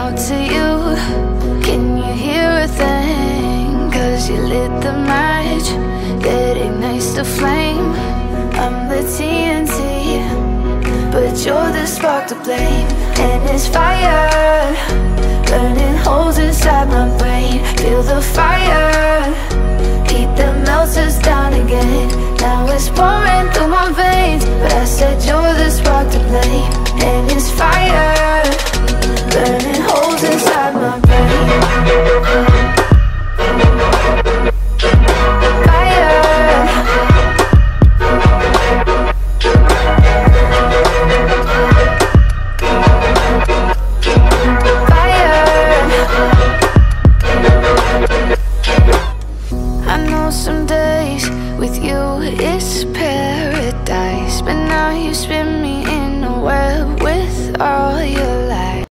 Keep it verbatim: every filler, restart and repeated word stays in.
out to you. Can you hear a thing? Cause you lit the match that ignites the flame. I'm the T N T, but you're the spark to blame. And it's fire, burning holes inside my brain. Feel the fire, heat that melts us down again. Now it's pouring through my veins, but I said you're the spark to blame. And it's fire,